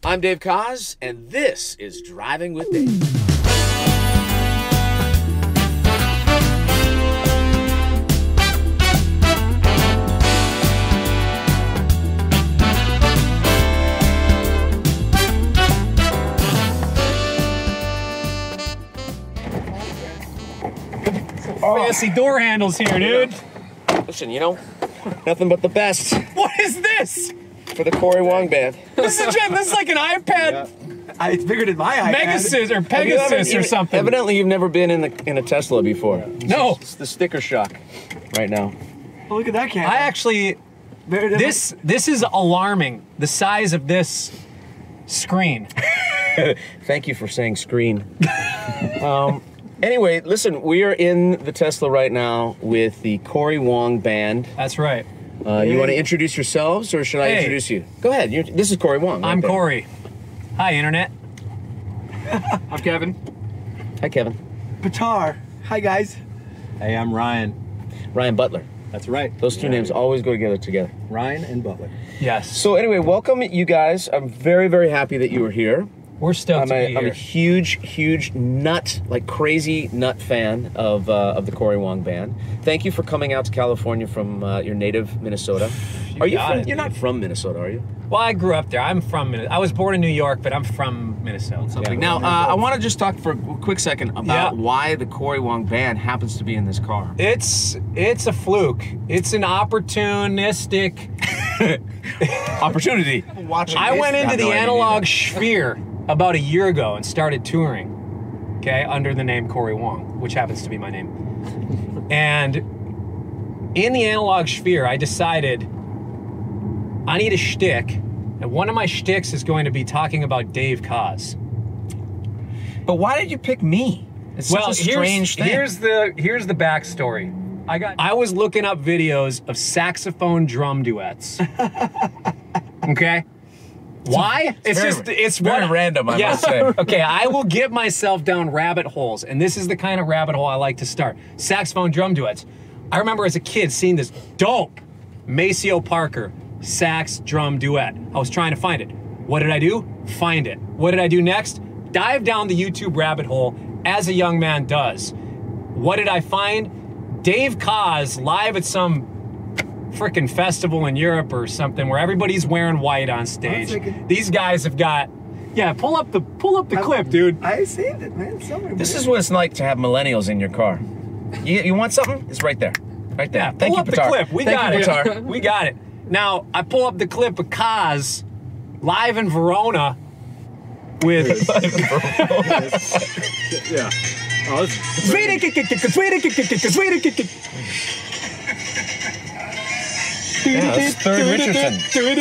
I'm Dave Koz, and this is Driving with Dave. Fancy door handles here, dude. Listen, you know, nothing but the best What is this? for the Cory Wong band. This is like an iPad I figured in my iPad. Megasis or Pegasus or something. Evidently, you've never been in a Tesla before. No. It's the sticker shock right now. Oh, look at that camera. I actually, this is alarming. The size of this screen. Thank you for saying screen. Anyway, listen, we are in the Tesla right now with the Cory Wong band. That's right. You want to introduce yourselves, or should I introduce you? Go ahead. This is Cory Wong. I'm Cory. Hi, Internet. I'm Kevin. Hi, Kevin. Batar. Hi, guys. Hey, I'm Ryan. Ryan Butler. That's right. Those two names always go together. Ryan and Butler. Yes. So anyway, welcome you guys. I'm very, very happy that you were here. We're stoked to be I'm a here. huge nut, like crazy nut fan of the Cory Wong band. Thank you for coming out to California from your native Minnesota. You're not from Minnesota, are you? Well, I grew up there. I'm from Minnesota. I was born in New York, but I'm from Minnesota. Yeah. Now, I want to just talk for a quick second about why the Cory Wong band happens to be in this car. It's a fluke. It's an opportunistic opportunity. I went into the analog sphere about a year ago and started touring, okay, under the name Cory Wong, which happens to be my name. And in the analog sphere, I decided I need a shtick, and one of my shticks is going to be talking about Dave Koz. But why did you pick me? It's such a strange thing. Here's the backstory. I was looking up videos of saxophone drum duets. Okay? Why? It's very random, I must say. Okay, I will get myself down rabbit holes, and this is the kind of rabbit hole I like to start. Saxophone drum duets. I remember as a kid seeing this dope Maceo Parker sax drum duet. I was trying to find it. What did I do? Find it. What did I do next? Dive down the YouTube rabbit hole, as a young man does. What did I find? Dave Koz live at some freaking festival in Europe or something where everybody's wearing white on stage. These guys have got, pull up the clip, dude. I saved it, man. Somewhere. This is what it's like to have millennials in your car. You want something? It's right there. Right there. Yeah, Thank pull you, up the Batar. clip. We got it. We got it. Now, I pull up the clip of Koz live in Verona with... Yeah. Oh, that's Third Richardson.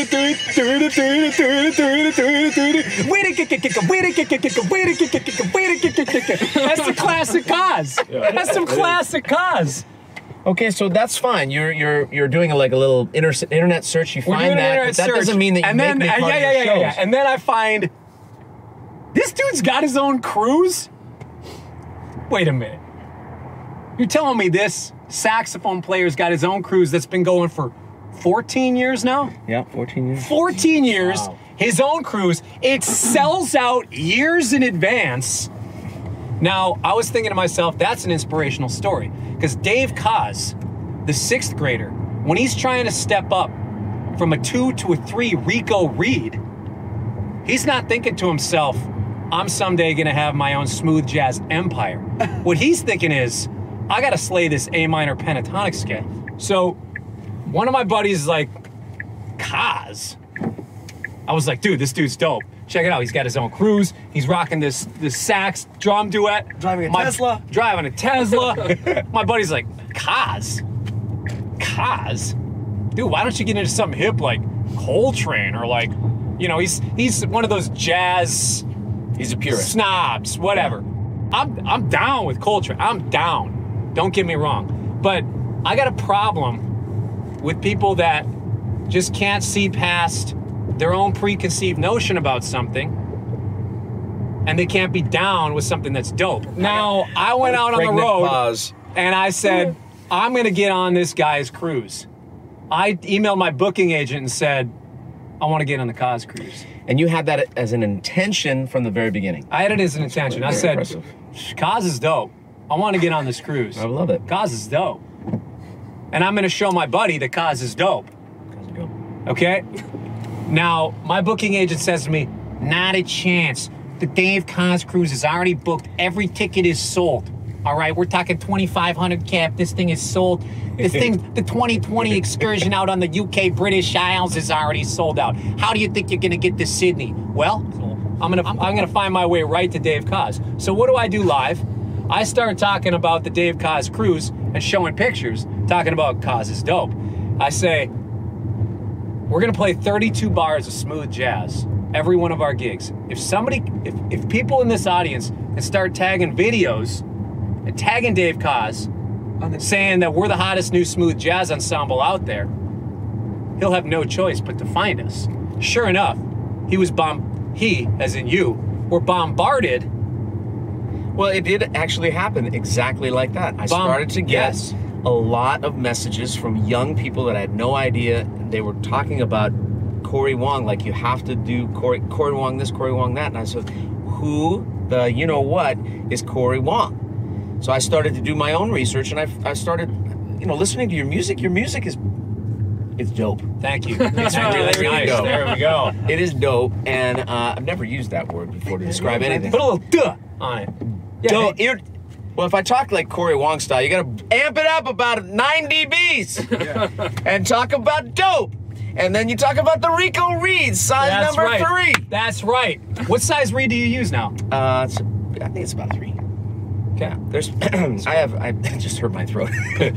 That's the classic Koz. That's some classic Koz. Okay, so that's fine. You're doing a little internet search. You find that, but that doesn't mean that you make me part of your shows. And then I find this dude's got his own cruise. Wait a minute. You're telling me this saxophone player's got his own cruise that's been going for 14 years now? Yeah, 14 years. 14 years, his own cruise. It sells out years in advance. Now, I was thinking to myself, that's an inspirational story. Because Dave Koz, the 6th grader, when he's trying to step up from a 2 to a 3 Rico Reed, he's not thinking to himself, I'm someday gonna have my own smooth jazz empire. What he's thinking is, I gotta slay this A minor pentatonic scale. So, one of my buddies is like, Koz? I was like, dude, this dude's dope. Check it out, he's got his own cruise. He's rocking this sax drum duet. Driving a Tesla. Driving a Tesla. My buddy's like, Koz? Koz? Dude, why don't you get into something hip like Coltrane or like, you know, he's one of those jazz... He's a purist. Snobs, whatever. I'm down with Coltrane. I'm down. Don't get me wrong. But I got a problem with people that just can't see past their own preconceived notion about something, and they can't be down with something that's dope. Now, I went out on the road and I said, I'm gonna get on this guy's cruise. I emailed my booking agent and said, I want to get on the Koz cruise. And you had that as an intention from the very beginning. I had it as an intention. I said, Impressive. Koz is dope. I want to get on this cruise. I love it. Koz is dope. And I'm going to show my buddy that Koz is dope. Okay? Now, my booking agent says to me, not a chance. The Dave Koz cruise is already booked. Every ticket is sold. All right, we're talking 2,500 cap. This thing is sold. This thing, the 2020 excursion out on the UK British Isles is already sold out. How do you think you're gonna get to Sydney? Well, I'm gonna find my way right to Dave Koz. So what do I do live? I start talking about the Dave Koz cruise and showing pictures, talking about Koz is dope. I say, we're gonna play 32 bars of smooth jazz every one of our gigs. If people in this audience can start tagging videos and tagging Dave Koz, saying that we're the hottest new smooth jazz ensemble out there, he'll have no choice but to find us. Sure enough, he, as in you, were bombarded. Well, it did actually happen exactly like that. I started to get a lot of messages from young people that I had no idea. They were talking about Cory Wong, like you have to do Cory Wong this, Cory Wong that. And I said, who the you-know-what is Cory Wong? So I started to do my own research, and I started, listening to your music. Your music it's dope. Thank you. It's really nice. There we go. It is dope, and I've never used that word before to describe anything. Put a little duh on it. Yeah, well, if I talk like Cory Wong style, you gotta amp it up about 9 dBs and talk about dope. And then you talk about the Rico Reed, size number 3. That's right. What size reed do you use now? I think it's about 3. Okay. There's, I just hurt my throat.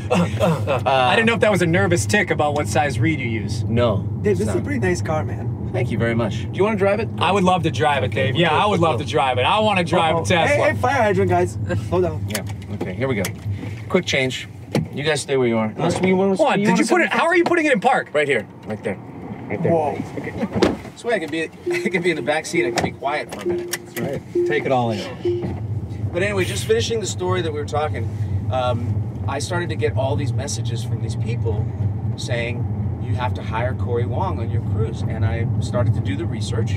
I didn't know if that was a nervous tick about what size reed you use. No. Dave, this is a pretty nice car, man. Thank you very much. Do you want to drive it? I would love to drive it, Dave. Yeah, I would love to drive it. I want to drive a Tesla. Hey, fire hydrant, guys. Slow down. Yeah. Okay, here we go. Quick change. You guys stay where you are. Unless we want to. What? Did you put it? How are you putting it in park? Right here. Right there. Right there. Whoa. Okay. This way I can be in the back seat. I can be quiet for a minute. That's right. Take it all in. But anyway, just finishing the story that we were talking, I started to get all these messages from these people saying, you have to hire Cory Wong on your cruise. And I started to do the research,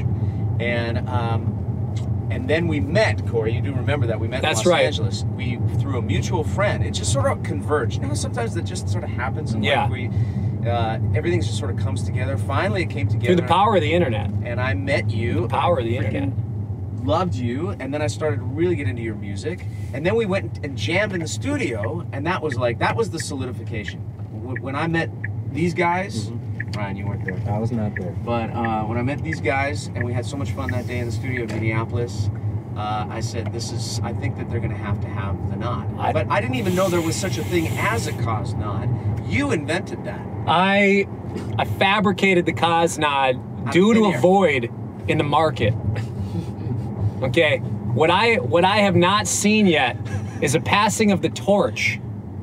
and then we met, Cory. You do remember that we met in Los Angeles. We, through a mutual friend, it just sort of converged. Sometimes that just sort of happens in life. Everything just sort of comes together. Finally, it came together through the power of the internet. And I met you. The power of the internet. Loved you, and then I started to really get into your music, and then we went and jammed in the studio, and that was the solidification. When I met these guys, Ryan, you weren't there. I was not there. But when I met these guys, and we had so much fun that day in the studio in Minneapolis, I said, I think that they're going to have the nod. But I didn't even know there was such a thing as a Koz nod. You invented that. I fabricated the Koz nod due to a void in the market. Okay, what I have not seen yet is a passing of the torch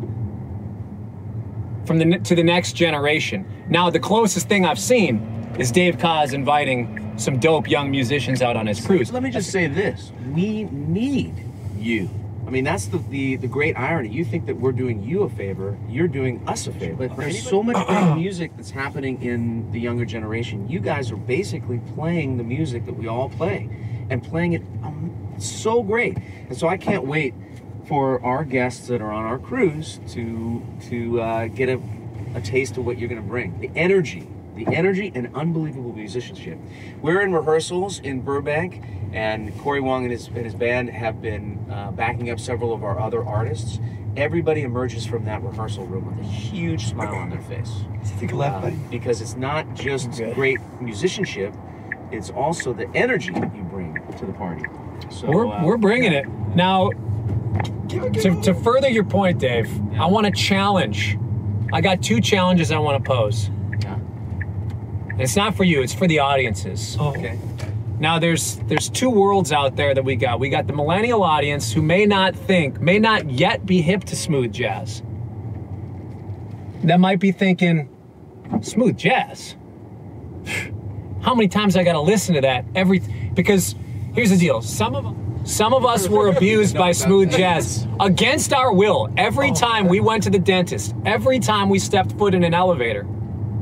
to the next generation. Now, the closest thing I've seen is Dave Koz inviting some dope young musicians out on his cruise. Let me just say this: we need you. I mean, that's the great irony. You think that we're doing you a favor, you're doing us a favor. But there's so much great music that's happening in the younger generation. You guys are basically playing the music that we all play, and playing it so great. And so I can't wait for our guests that are on our cruise to get a taste of what you're going to bring. The energy and unbelievable musicianship. We're in rehearsals in Burbank, and Cory Wong and his band have been backing up several of our other artists. Everybody emerges from that rehearsal room with a huge smile on their face. Take a left, buddy. Because it's not just great musicianship, it's also the energy that you bring to the party. So we're bringing it. Now, to further your point, Dave, I want to challenge. I got 2 challenges I want to pose. Yeah. And it's not for you, it's for the audiences. Oh. Okay. Now, there's 2 worlds out there that we got. We got the millennial audience who may not yet be hip to smooth jazz. That might be thinking, smooth jazz? How many times I got to listen to that because here's the deal. Some of us were abused by smooth jazz against our will. Every time we went to the dentist, every time we stepped foot in an elevator,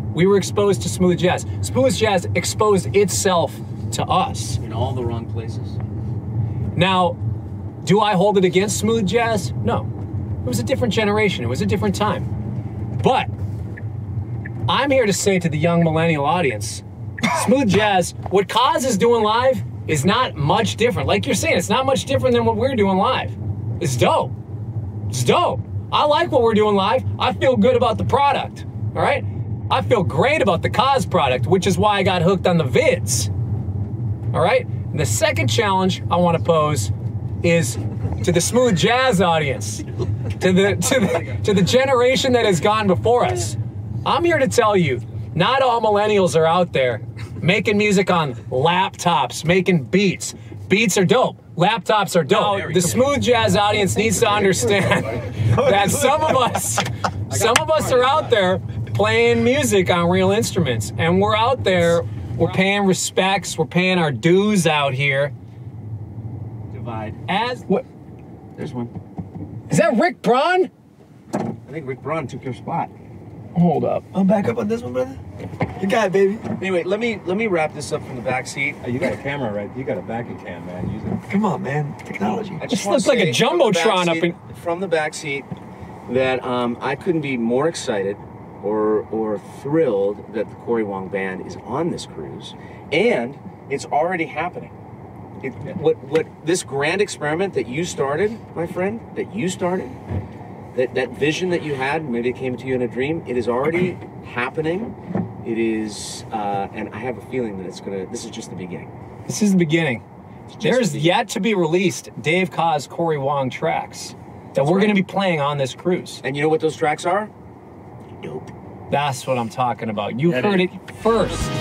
we were exposed to smooth jazz. Smooth jazz exposed itself to us. In all the wrong places. Now, do I hold it against smooth jazz? No. It was a different generation. It was a different time. But I'm here to say to the young millennial audience, smooth jazz, what Koz is doing live is not much different. Like you're saying, it's not much different than what we're doing live. It's dope. It's dope. I like what we're doing live. I feel good about the product, all right? I feel great about the Koz product, which is why I got hooked on the vids, all right? And the second challenge I want to pose is to the smooth jazz audience, to the generation that has gone before us. I'm here to tell you, not all millennials are out there making music on laptops, making beats. Beats are dope. Laptops are dope. The smooth jazz audience needs to understand that some of us are out there playing music on real instruments, and we're out there, we're paying respects, we're paying our dues out here. Divide. As what? There's one. Is that Rick Braun? I think Rick Braun took your spot. Hold up. I'm back up on this one, brother. You got it, baby. Anyway, let me wrap this up from the back seat. Oh, you got a camera, right? You got a backing cam, man. Use it. Come on, man. Technology. I This wanna looks like a say from the Jumbotron back up in... seat- from the back seat that I couldn't be more excited or thrilled that the Cory Wong band is on this cruise, and it's already happening. What this grand experiment that you started, my friend, that vision that you had, maybe it came to you in a dream, it is already happening. It is, and I have a feeling that this is just the beginning. This is the beginning. There's yet to be released Dave Koz, Cory Wong tracks that we're going to be playing on this cruise. And you know what those tracks are? Dope. That's what I'm talking about. You heard it first.